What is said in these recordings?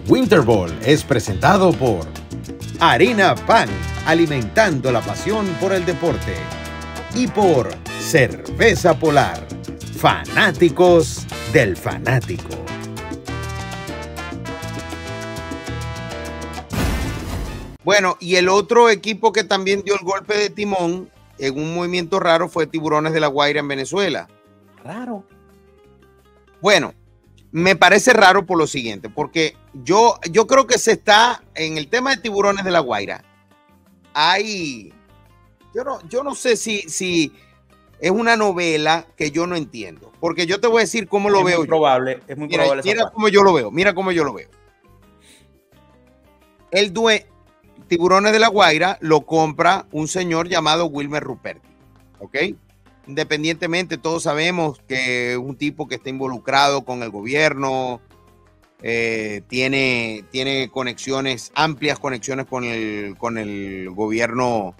Winter Ball es presentado por Harina Pan, alimentando la pasión por el deporte. Y por Cerveza Polar, fanáticos del fanático. Bueno, y el otro equipo que también dio el golpe de timón en un movimiento raro fue Tiburones de La Guaira en Venezuela. Raro. Bueno, me parece raro por lo siguiente, porque yo creo que se está, en el tema de Tiburones de La Guaira, yo no sé si es una novela que yo no entiendo, porque yo te voy a decir cómo lo veo yo. Es muy probable. Mira cómo yo lo veo, mira cómo yo lo veo. Tiburones de La Guaira lo compra un señor llamado Wilmer Ruperti, ¿ok? Independientemente, todos sabemos que es un tipo que está involucrado con el gobierno, tiene conexiones, amplias conexiones con el gobierno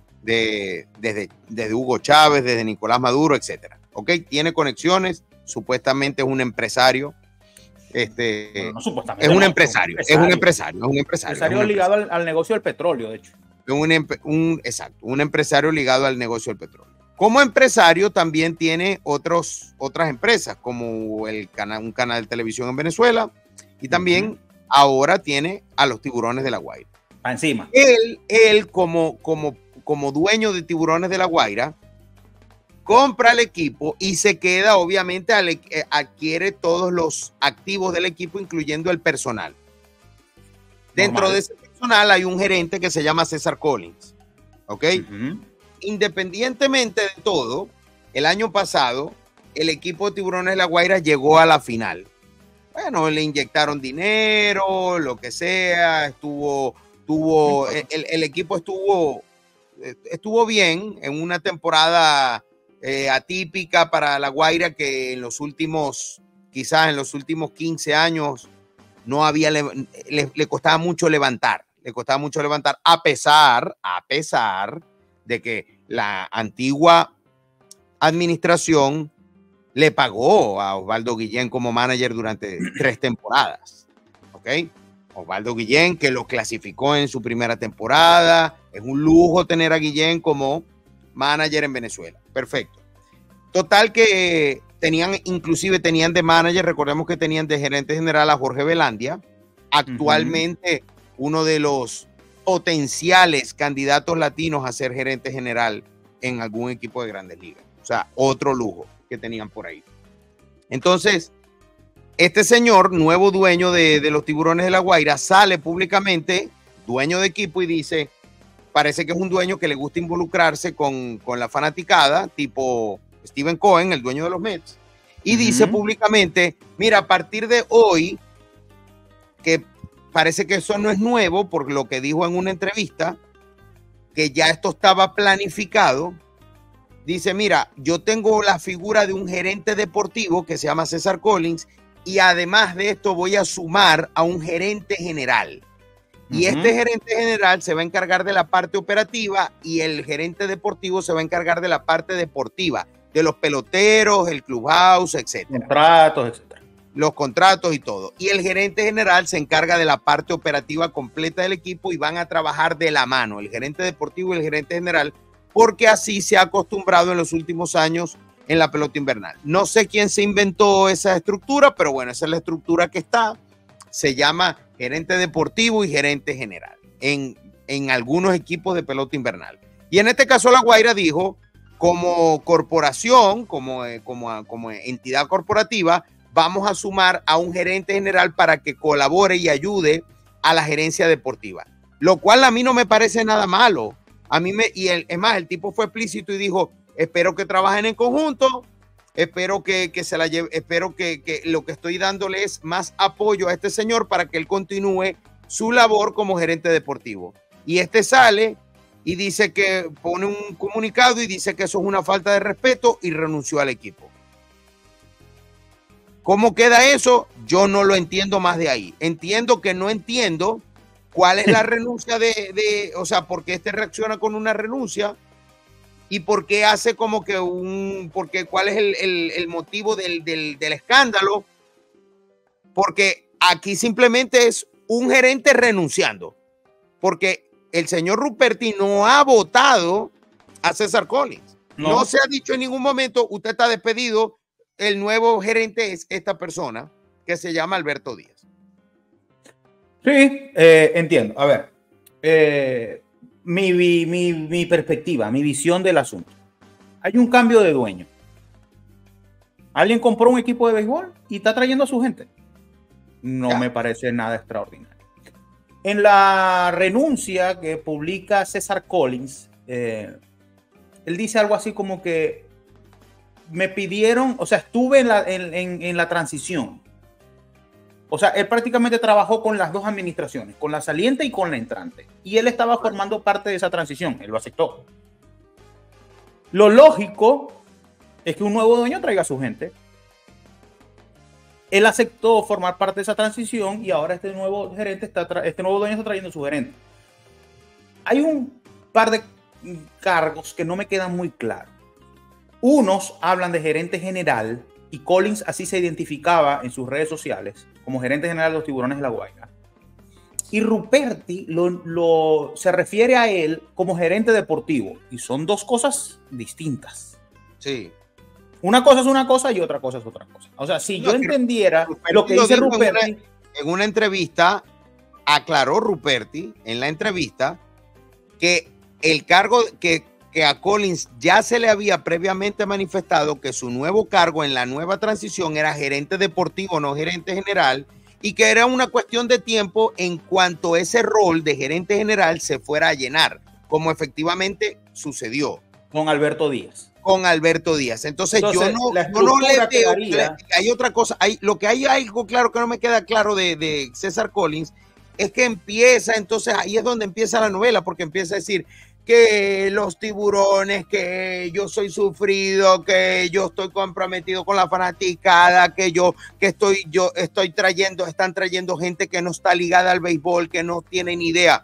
desde Hugo Chávez, desde Nicolás Maduro, etcétera. ¿Ok? Tiene conexiones, supuestamente es un empresario. No, supuestamente es un empresario. Ligado al negocio del petróleo, de hecho. Exacto, un empresario ligado al negocio del petróleo. Como empresario también tiene otras empresas, como un canal de televisión en Venezuela, y también ahora tiene a los Tiburones de La Guaira. Encima. Él como dueño de Tiburones de La Guaira, compra el equipo y se queda, obviamente, adquiere todos los activos del equipo, incluyendo el personal. Dentro de ese personal hay un gerente que se llama César Collins, ¿ok? Independientemente de todo, el año pasado, el equipo de Tiburones de La Guaira llegó a la final. Bueno, le inyectaron dinero, lo que sea, el equipo estuvo bien en una temporada atípica para La Guaira, que quizás en los últimos 15 años no había, le costaba mucho levantar, a pesar de que la antigua administración le pagó a Osvaldo Guillén como manager durante 3 temporadas, ¿ok? Osvaldo Guillén, que lo clasificó en su primera temporada. Es un lujo tener a Guillén como manager en Venezuela. Perfecto. Total que inclusive tenían de manager, recordemos que tenían de gerente general a Jorge Velandia, actualmente uno de los potenciales candidatos latinos a ser gerente general en algún equipo de Grandes Ligas. O sea, otro lujo que tenían por ahí. Entonces, este señor, nuevo dueño de los Tiburones de La Guaira, sale públicamente, dueño de equipo, y dice, parece que es un dueño que le gusta involucrarse con la fanaticada, tipo Steven Cohen, el dueño de los Mets, y dice públicamente, mira, a partir de hoy, que parece que eso no es nuevo, por lo que dijo en una entrevista, que ya esto estaba planificado. Dice, mira, yo tengo la figura de un gerente deportivo que se llama César Collins, y además de esto voy a sumar a un gerente general. Y este gerente general se va a encargar de la parte operativa y el gerente deportivo se va a encargar de la parte deportiva, de los peloteros, el clubhouse, etcétera. Contratos, etcétera. Los contratos y todo. Y el gerente general se encarga de la parte operativa completa del equipo y van a trabajar de la mano, el gerente deportivo y el gerente general, porque así se ha acostumbrado en los últimos años en la pelota invernal. No sé quién se inventó esa estructura, pero bueno, esa es la estructura que está. Se llama gerente deportivo y gerente general en algunos equipos de pelota invernal. Y en este caso La Guaira dijo, como corporación, como entidad corporativa, vamos a sumar a un gerente general para que colabore y ayude a la gerencia deportiva. Lo cual a mí no me parece nada malo. Es más, el tipo fue explícito y dijo, espero que trabajen en conjunto, espero que se la lleve, espero que lo que estoy dándole es más apoyo a este señor para que él continúe su labor como gerente deportivo. Y este sale y dice que pone un comunicado y dice que eso es una falta de respeto y renunció al equipo. ¿Cómo queda eso? Yo no lo entiendo más de ahí. Entiendo que no entiendo cuál es la renuncia o sea, por qué este reacciona con una renuncia y por qué hace como que porque cuál es el motivo del escándalo, porque aquí simplemente es un gerente renunciando, porque el señor Ruperti no ha votado a César Collins. No se ha dicho en ningún momento, usted está despedido, el nuevo gerente es esta persona que se llama Alberto Díaz. Sí, entiendo. A ver, mi perspectiva, mi visión del asunto. Hay un cambio de dueño. Alguien compró un equipo de béisbol y está trayendo a su gente. No me parece nada extraordinario. En la renuncia que publica César Collins, él dice algo así como que me pidieron, o sea, estuve en la transición. O sea, él prácticamente trabajó con las dos administraciones, con la saliente y con la entrante. Y él estaba formando parte de esa transición. Él lo aceptó. Lo lógico es que un nuevo dueño traiga a su gente. Él aceptó formar parte de esa transición y ahora este nuevo dueño está trayendo a su gerente. Hay un par de cargos que no me quedan muy claros. Unos hablan de gerente general y Collins así se identificaba en sus redes sociales como gerente general de los Tiburones de La Guaira. Y Ruperti se refiere a él como gerente deportivo y son dos cosas distintas. Sí. Una cosa es una cosa y otra cosa es otra cosa. O sea, si yo entendiera lo que dice Ruperti... En una entrevista, aclaró Ruperti en la entrevista que el cargo que a Collins ya se le había previamente manifestado que su nuevo cargo en la nueva transición era gerente deportivo, no gerente general, y que era una cuestión de tiempo en cuanto ese rol de gerente general se fuera a llenar, como efectivamente sucedió. Con Alberto Díaz. Entonces yo no le veo. Hay otra cosa. Hay algo claro que no me queda claro de César Collins, es que empieza, entonces ahí es donde empieza la novela, porque empieza a decir que los Tiburones, que yo soy sufrido, que yo estoy comprometido con la fanaticada, están trayendo gente que no está ligada al béisbol, que no tiene ni idea.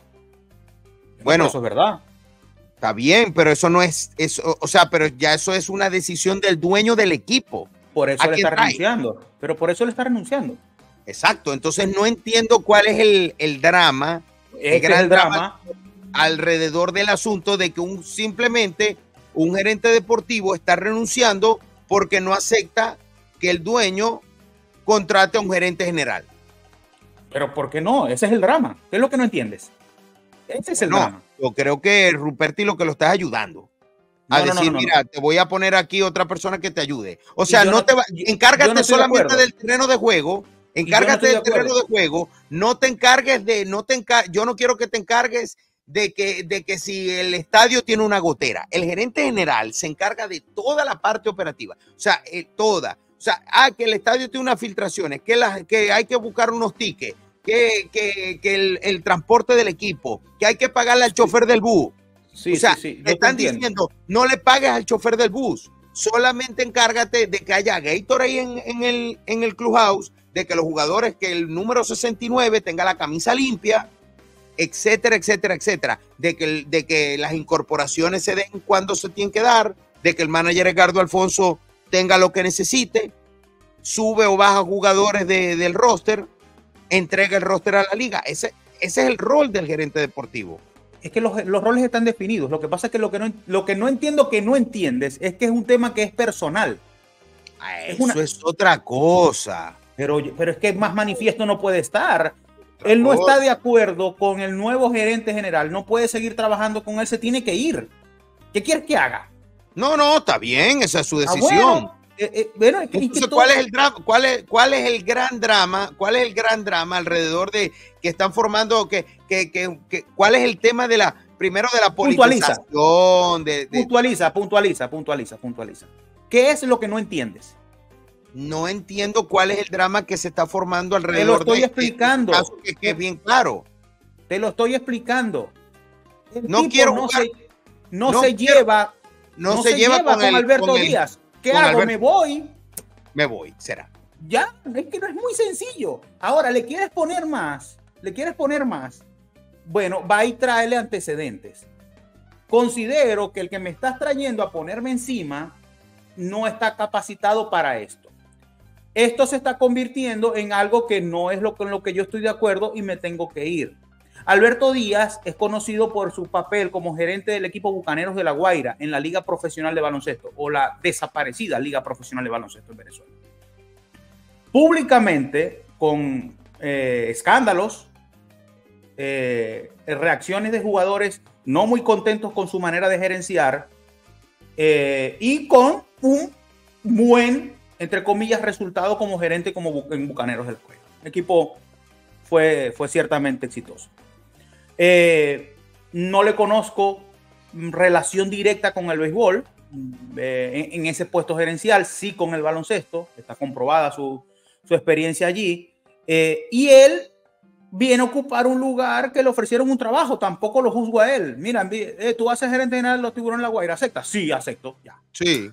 Bueno, eso es verdad. Está bien, pero eso no es eso, o sea, pero ya eso es una decisión del dueño del equipo. Por eso le está renunciando. Pero por eso le está renunciando. Exacto. Entonces no entiendo cuál es el drama, el gran drama alrededor del asunto de que simplemente un gerente deportivo está renunciando porque no acepta que el dueño contrate a un gerente general. Pero ¿por qué no? Ese es el drama. ¿Qué es lo que no entiendes? Ese es el drama. Yo creo que Ruperti lo que lo estás ayudando a decir, mira, te voy a poner aquí otra persona que te ayude. O sea, encárgate solamente del terreno de juego. Encárgate del terreno de juego. No te encargues yo no quiero que te encargues de que si el estadio tiene una gotera. El gerente general se encarga de toda la parte operativa. O sea, toda. O sea, que el estadio tiene unas filtraciones, que hay que buscar unos tickets, que el transporte del equipo, que hay que pagarle al chofer del bus. Sí, te están diciendo, no le pagues al chofer del bus, solamente encárgate de que haya Gatorade en el clubhouse, de que los jugadores, que el número 69 tenga la camisa limpia, etcétera, etcétera, etcétera, de que las incorporaciones se den cuando se tienen que dar, de que el manager Edgardo Alfonso tenga lo que necesite, sube o baja jugadores del roster, entrega el roster a la liga. Ese es el rol del gerente deportivo. Es que los roles están definidos. Lo que pasa es que lo que no entiendo que no entiendes es que es un tema que es personal. Eso es otra cosa. Pero es que más manifiesto no puede estar. Él no está de acuerdo con el nuevo gerente general. No puede seguir trabajando con él. Se tiene que ir. ¿Qué quieres que haga? No, está bien. Esa es su decisión. Entonces, ¿cuál es el drama? ¿Cuál es el gran drama? ¿Cuál es el gran drama alrededor de que están formando? ¿Cuál es el tema de la politización? Puntualiza. ¿Qué es lo que no entiendes? No entiendo cuál es el drama que se está formando alrededor. Te lo estoy explicando. Caso que es bien claro. Te lo estoy explicando. No se lleva con Alberto Díaz. ¿Qué hago? Alberto. Me voy, será. Ya, es que no es muy sencillo. Ahora, ¿le quieres poner más? Bueno, va y tráele antecedentes. Considero que el que me estás trayendo a ponerme encima no está capacitado para esto. esto se está convirtiendo en algo que no es con lo que yo estoy de acuerdo y me tengo que ir. Alberto Díaz es conocido por su papel como gerente del equipo Bucaneros de La Guaira en la Liga Profesional de Baloncesto, o la desaparecida Liga Profesional de Baloncesto en Venezuela. Públicamente, con escándalos, reacciones de jugadores no muy contentos con su manera de gerenciar, y con un buen, entre comillas, resultado como gerente en Bucaneros de La Guaira. El equipo fue ciertamente exitoso. No le conozco relación directa con el béisbol en ese puesto gerencial, sí con el baloncesto, está comprobada su experiencia allí, y él viene a ocupar un lugar que le ofrecieron un trabajo, tampoco lo juzgo a él. Mira, tú vas a ser gerente general de los Tiburones de La Guaira, ¿aceptas? Sí, acepto, ya. Sí.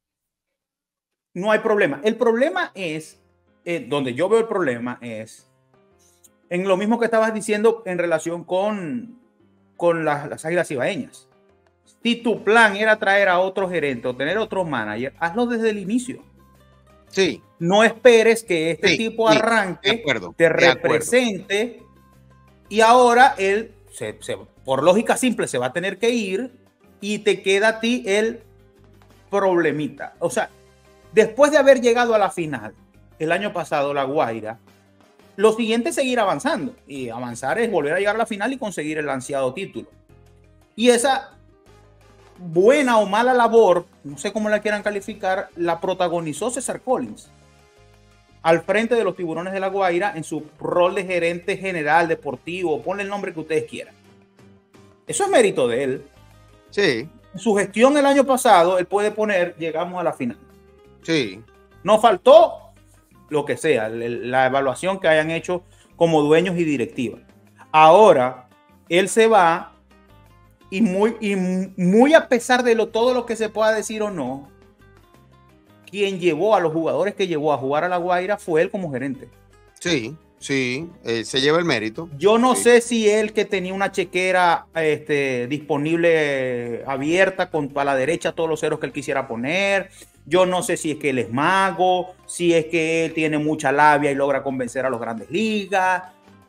No hay problema. El problema es, donde yo veo el problema es en lo mismo que estabas diciendo en relación con las Águilas Cibaeñas. Si tu plan era traer a otro gerente o tener otro manager, hazlo desde el inicio. Sí. No esperes que este tipo arranque, te represente, y ahora él, por lógica simple, se va a tener que ir y te queda a ti el problemita. O sea, después de haber llegado a la final el año pasado, La Guaira, lo siguiente es seguir avanzando, y avanzar es volver a llegar a la final y conseguir el ansiado título. Y esa buena o mala labor, no sé cómo la quieran calificar, la protagonizó César Collins al frente de los Tiburones de La Guaira en su rol de gerente general deportivo, ponle el nombre que ustedes quieran. Eso es mérito de él. Sí. En su gestión el año pasado, él puede poner, llegamos a la final. Sí. Nos faltó lo que sea, la evaluación que hayan hecho como dueños y directiva. Ahora, él se va y muy a pesar de todo lo que se pueda decir o no, quien llevó a los jugadores que llevó a jugar a La Guaira fue él como gerente. Sí, sí, se lleva el mérito. Yo no sé si él, que tenía una chequera disponible abierta a la derecha todos los ceros que él quisiera poner. Yo no sé si es que él es mago, si es que él tiene mucha labia y logra convencer a los grandes ligas.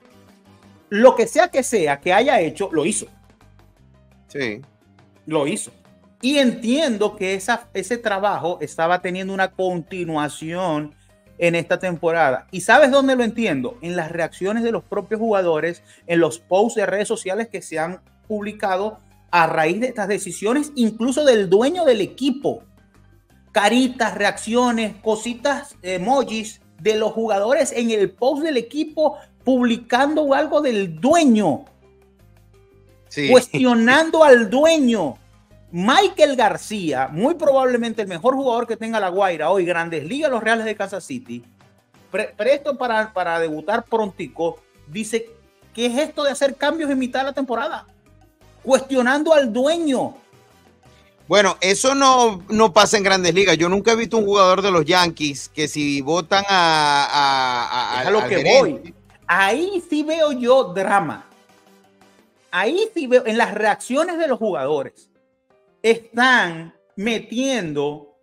Lo que sea que haya hecho, lo hizo. Sí. Lo hizo. Y entiendo que ese trabajo estaba teniendo una continuación en esta temporada. ¿Y sabes dónde lo entiendo? En las reacciones de los propios jugadores, en los posts de redes sociales que se han publicado a raíz de estas decisiones, incluso del dueño del equipo. Caritas, reacciones, cositas, emojis de los jugadores en el post del equipo publicando algo del dueño. Sí. Cuestionando al dueño. Michael García, muy probablemente el mejor jugador que tenga La Guaira hoy, Grandes Ligas, los Reales de Kansas City, presto para debutar prontico, dice, ¿qué es esto de hacer cambios en mitad de la temporada? Cuestionando al dueño. Bueno, eso no pasa en Grandes Ligas. Yo nunca he visto un jugador de los Yankees que si votan a lo que voy. Ahí sí veo yo drama. Ahí sí veo, en las reacciones de los jugadores, están metiendo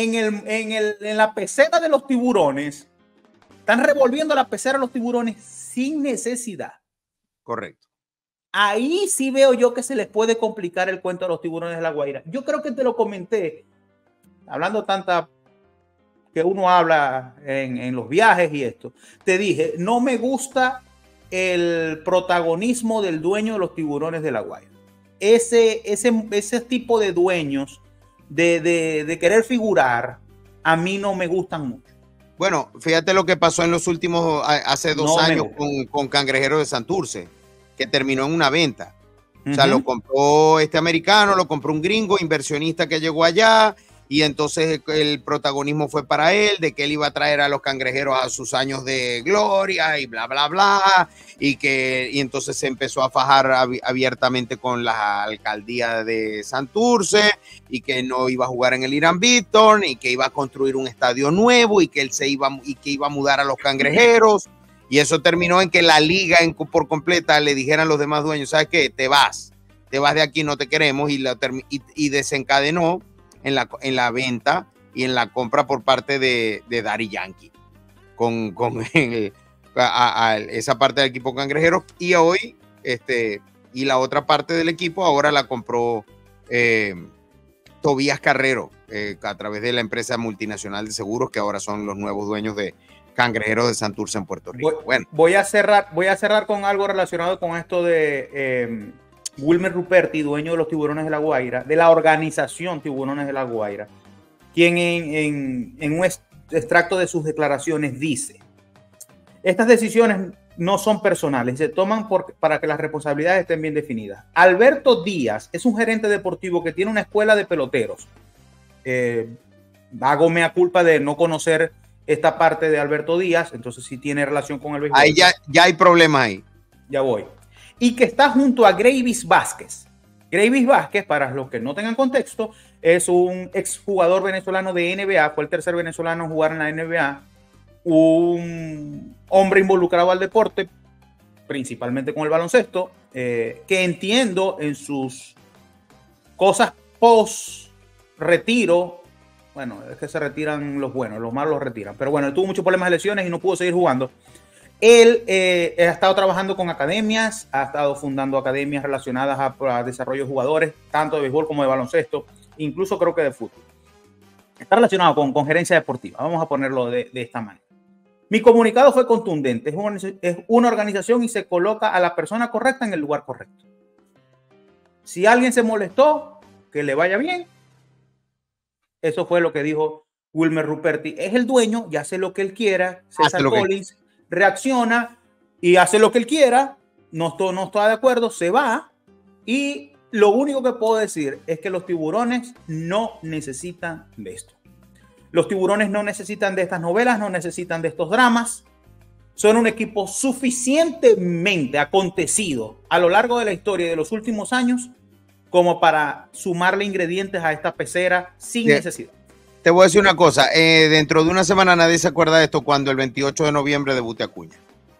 en la pecera de los tiburones, están revolviendo la pecera de los tiburones sin necesidad. Correcto. Ahí sí veo yo que se les puede complicar el cuento a los Tiburones de La Guaira. Yo creo que te lo comenté, hablando tanta que uno habla en los viajes y esto. Te dije, no me gusta el protagonismo del dueño de los Tiburones de La Guaira. Ese tipo de dueños de querer figurar, a mí no me gustan mucho. Bueno, fíjate lo que pasó en los últimos, hace 2 años con Cangrejeros de Santurce, que terminó en una venta. O sea, lo compró este americano, lo compró un gringo, inversionista que llegó allá, y entonces el protagonismo fue para él, de que él iba a traer a los Cangrejeros a sus años de gloria y bla, bla, bla, y entonces se empezó a fajar abiertamente con la alcaldía de Santurce, y que no iba a jugar en el Irán Bithorn, y que iba a construir un estadio nuevo, y que él iba a mudar a los Cangrejeros. Y eso terminó en que la liga por completa le dijeran los demás dueños, ¿sabes qué? Te vas de aquí, no te queremos, y desencadenó en la venta y en la compra por parte de Daddy Yankee. con esa parte del equipo cangrejero, y hoy y la otra parte del equipo ahora la compró Tobías Carrero a través de la empresa multinacional de seguros, que ahora son los nuevos dueños de Cangrejeros de Santurce en Puerto Rico. Voy a cerrar con algo relacionado con esto de Wilmer Ruperti, dueño de los Tiburones de La Guaira, de la organización Tiburones de La Guaira, quien en un extracto de sus declaraciones dice: estas decisiones no son personales, se toman para que las responsabilidades estén bien definidas. Alberto Díaz es un gerente deportivo que tiene una escuela de peloteros. Hago mea culpa de no conocer esta parte de Alberto Díaz, entonces sí tiene relación con el béisbol. Ahí ya hay problemas ahí. Ya voy. Y que está junto a Gravis Vázquez. Gravis Vázquez, para los que no tengan contexto, es un exjugador venezolano de NBA, fue el tercer venezolano en jugar en la NBA, un hombre involucrado al deporte, principalmente con el baloncesto, que entiendo en sus cosas post-retiro, bueno, es que se retiran los buenos, los malos los retiran, pero bueno, él tuvo muchos problemas de lesiones y no pudo seguir jugando. Él ha estado trabajando con academias, ha estado fundando academias relacionadas a desarrollo de jugadores, tanto de béisbol como de baloncesto, incluso creo que de fútbol. Está relacionado con gerencia deportiva, vamos a ponerlo de esta manera. Mi comunicado fue contundente, es una organización y se coloca a la persona correcta en el lugar correcto. Si alguien se molestó, que le vaya bien. Eso fue lo que dijo Wilmer Ruperti. Es el dueño y hace lo que él quiera. César Collins reacciona y hace lo que él quiera. No está de acuerdo, se va. Y lo único que puedo decir es que los Tiburones no necesitan de esto. Los Tiburones no necesitan de estas novelas, no necesitan de estos dramas. Son un equipo suficientemente acontecido a lo largo de la historia de los últimos años como para sumarle ingredientes a esta pecera sin necesidad. Te voy a decir una cosa. Dentro de una semana nadie se acuerda de esto cuando el 28 de noviembre debute Acuña.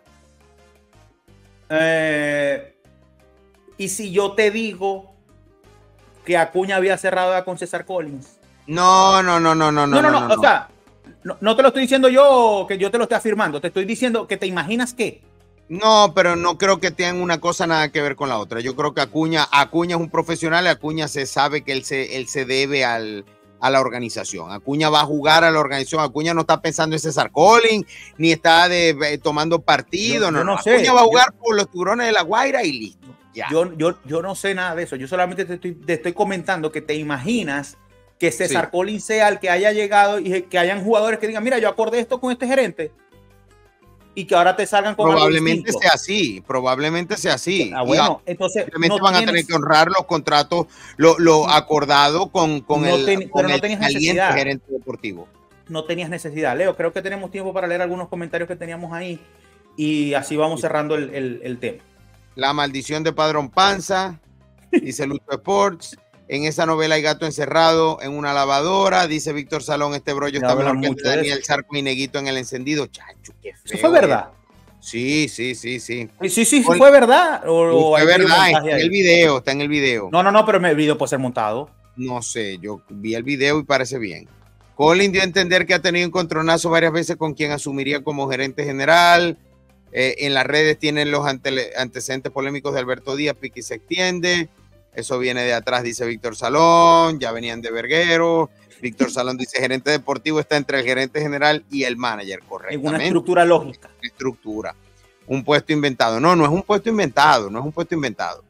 ¿Y si yo te digo que Acuña había cerrado con César Collins? No. O sea, no te lo estoy diciendo yo, que yo te lo esté afirmando. Te estoy diciendo que te imaginas que. No, pero no creo que tengan una cosa nada que ver con la otra. Yo creo que Acuña es un profesional y Acuña se sabe que él se debe a la organización. Acuña va a jugar a la organización. Acuña no está pensando en César Collins, ni está tomando partido. No sé. Acuña va a jugar por los Tiburones de La Guaira y listo. Ya. Yo no sé nada de eso. Yo solamente te estoy comentando que te imaginas que César Collins sea el que haya llegado y que hayan jugadores que digan, mira, yo acordé esto con este gerente y que ahora te salgan con probablemente sea así. Bueno, entonces van a tener que honrar los contratos, lo acordado con el gerente deportivo. No tenías necesidad. Leo, creo que tenemos tiempo para leer algunos comentarios que teníamos ahí y así vamos cerrando el tema. La maldición de Padrón Panza, dice Lucho Sports. En esa novela hay gato encerrado en una lavadora, dice Víctor Salón. Este brollo está mejor que el de Daniel Zarco y Neguito en el encendido. Chacho, qué feo. ¿Eso fue verdad? Sí. Sí, fue verdad. Fue verdad, está en el video. No, pero el video puede ser montado. No sé, yo vi el video y parece bien. Colin dio a entender que ha tenido un encontronazo varias veces con quien asumiría como gerente general. En las redes tienen los antecedentes polémicos de Alberto Díaz, Piqui se extiende. Eso viene de atrás, dice Víctor Salón. Ya venían de verguero. Víctor Salón dice, gerente deportivo está entre el gerente general y el manager, correctamente. En una estructura lógica. Un puesto inventado. No es un puesto inventado. No es un puesto inventado.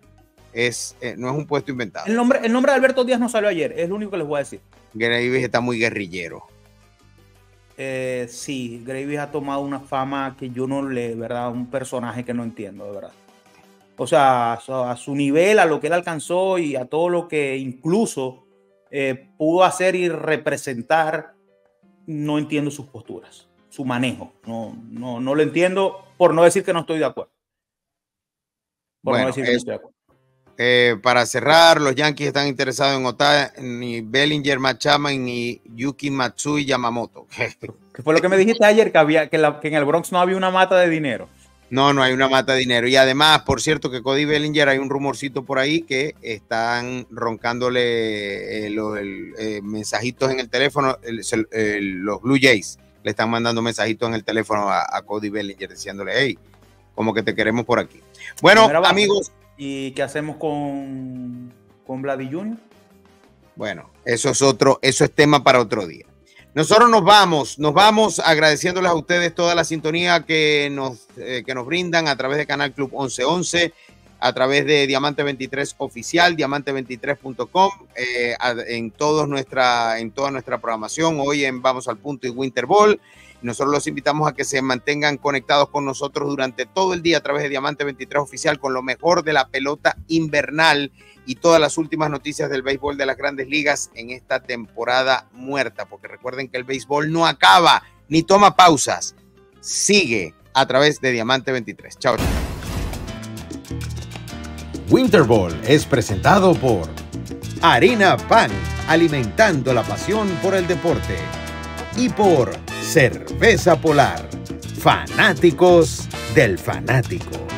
El nombre de Alberto Díaz no salió ayer. Es lo único que les voy a decir. Gravis está muy guerrillero. Sí, Gravis ha tomado una fama que yo no le, ¿verdad? Un personaje que no entiendo, de verdad. O sea, a su nivel, a lo que él alcanzó y a todo lo que incluso pudo hacer y representar, no entiendo sus posturas, su manejo. No lo entiendo, por no decir que no estoy de acuerdo. Para cerrar, los Yankees están interesados en Otani, ni Bellinger, Matt Chapman, ni Yuki Matsui Yamamoto. ¿Qué fue lo que me dijiste ayer? Que en el Bronx no había una mata de dinero. No hay una mata de dinero. Y además, por cierto, que Cody Bellinger, hay un rumorcito por ahí que están roncándole los mensajitos en el teléfono, los Blue Jays, le están mandando mensajitos en el teléfono a Cody Bellinger diciéndole, hey, como que te queremos por aquí. Bueno, amigos. ¿Y qué hacemos con Vladdy Jr.? Bueno, eso es tema para otro día. Nosotros nos vamos agradeciéndoles a ustedes toda la sintonía que nos brindan a través de Canal Club 1111, a través de Diamante 23 Oficial, diamante23.com, en toda nuestra programación, hoy en Vamos al Punto y Winter Ball. Nosotros los invitamos a que se mantengan conectados con nosotros durante todo el día a través de Diamante 23 Oficial con lo mejor de la pelota invernal y todas las últimas noticias del béisbol de las Grandes Ligas en esta temporada muerta, porque recuerden que el béisbol no acaba ni toma pausas, sigue a través de Diamante 23. Chao. Winter Ball es presentado por Harina Pan, alimentando la pasión por el deporte, y por Cerveza Polar, fanáticos del fanático.